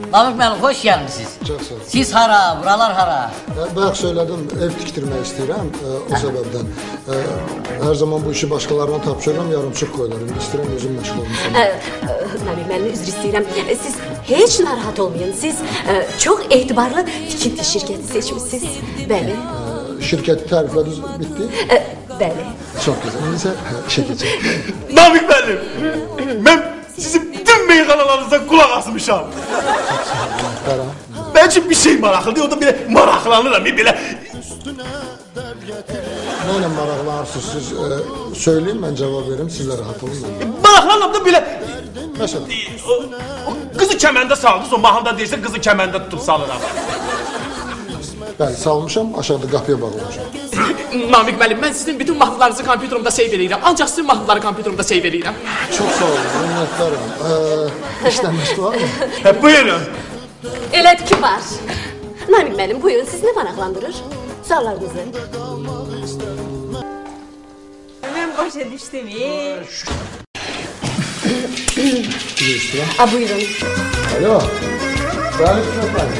Namık müəllim, hoş gəlmişsiniz. Çok sağ olun. Siz hara, buralar hara? Bayaq söyledim, ev tikdirmək istəyirəm o səbəbdən. Hər zaman bu işi başqalarına tapşırıram, yarımçıq qoyularım. İstəyirəm özüm məşğul olmuşam. Namık müəllim, üzr istəyirəm. Siz heç narahat olmayın. Siz çox etibarlı tikinti şirkəti seçmişsiniz. Bəli. Şirkəti təriflədiniz, bitdi. Bəli. Çok güzel. İndiysə işə keçək. Namık müəllim, mən sizin bütün meyxanalarınızdan qulaq asmışam. Qaran. Mənim üçün bir şey maraqlıdır, o da belə maraqlanıram, belə. Nəylə maraqlanırsınız siz? Söyləyin, mən cavab verim, sizlə rahat olun. Maraqlanıram da belə. Məsələn, O qızı kəməndə saldınız, o mahnıda deyirsə qızı kəməndə tutub salıram. bəli, salmışam, aşağıda qapıya bağlamışam. Namık müəllim, mən sizin bütün mahnılarınızı kompüterimdə seyv edirəm. Ancaq sizin mahnıları kompüterimdə seyv edirəm. Çox sağ olun, minnətdaram. İşlənməsi var mı? Buyurun. Elədir ki, var. Namık müəllim, buyurun, siz nə maraqlandırır? Suallarınızı. Mən başa düşdüm. A, buyurun. Alo. Bəli, Fırat.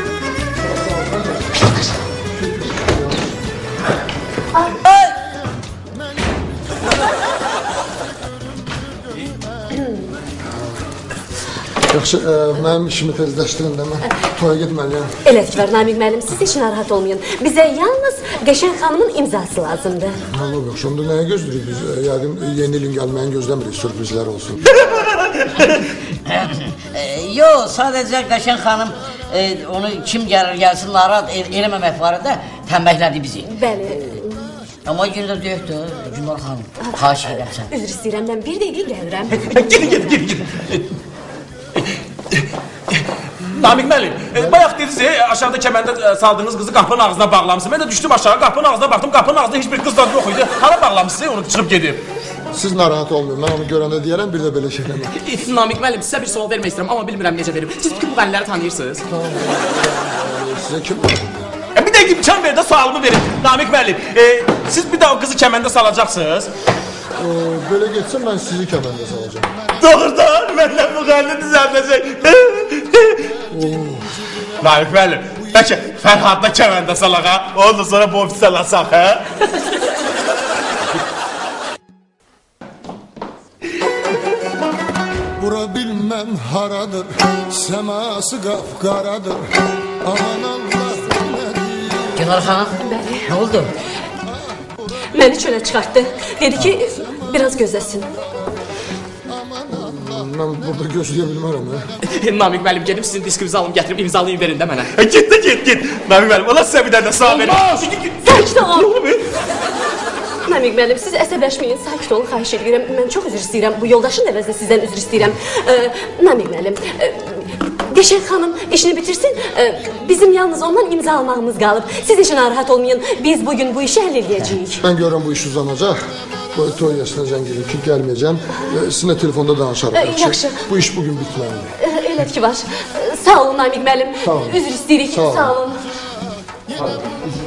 Yaxşı, mənim işimi tezləşdirin də mən toya getməliyəm. Elədir ki, var, Namık müəllim, siz heç narahat olmayın. Bizə yalnız Qəşəng xanımın imzası lazımdır. Allah yox, onda nəyə gözləyirik biz? Yəqin yeni ilin gəlməyini gözləmirik, sürprizlər olsun. Yox, sadəcə Qəşəng xanım onu kim gəlir gəlsin narahat eləməmək barədə təmbəklədi bizi. Bəli. Amma yenə də deyək də, Cümar xanım, xahiş edirəm sən. Üzr istəyirəm, mən bir dəqiqə gəlirəm. Gidin. Namık müəllim, bayaq dediniz aşağıda kəməndə saldığınız qızı qapının ağzına bağlamışsınız. Mən də düşdüm aşağı, qapının ağzına baxdım, qapının ağzında heç bir qız da yox idi. Hara bağlamışsınız, onu çıxıb gedib. Siz narahat olmayın, mən onu görəndə deyərəm, bir də belə şey eləməm. Namık müəllim, sizə bir sual vermək istəyirəm, amma bilmirəm necə verim. Siz bütün bu qənniləri tanıyırsınız. Sizə kim? Bir dəqiqə imkan ver də sualımı verin. Namık müəllim, siz bir daha o qızı kəməndə salacaqsınız. Belə getsə mən sizi kəməndə salacağım. Doğrudan, məndən bu qənni düzəldəcək. Namık müəllim, bəlkə Fərhadla kəməndə salaq ha? Ondan sonra bu ofisə lasaq ha? Bura bilməm haradır, səması qapqaradır. Aman Allah nədir? Cümar xanım, nə oldu? Məni çölə çıxartdı. Dedi ki, biraz gözləsin. Mən burada gözləyə bilmərəm. Namık müəllim, gedib sizin diskinizi alım, gətirib imzalayın verin də mənə. Git. Namık müəllim, Allah sizə bir dənə sağ verin. Sakit ol! Namık müəllim, siz əsəbləşməyin, sakit olun, xahiş edirəm. Mən çox üzr istəyirəm, bu yoldaşın əvəzinə sizdən üzr istəyirəm. Namık müəllim, Qəşəng xanım işini bitirsin, bizim yalnız ondan imza almağımız qalıb. Siz işin narahat olmayın, biz bugün bu işi həll edəcəyik. Mən görürəm bu iş uzanacaq. Bu Tonyasına zəng edin ki, gəlməyəcəm. Sizinlə telefonda danışarıq. Yaxşı. Bu iş bugün bitməlidir. Elədir ki, var. Sağ olun Namık müəllim. Sağ olun. Üzr istəyirik. Sağ olun. Sağ olun. Hadi.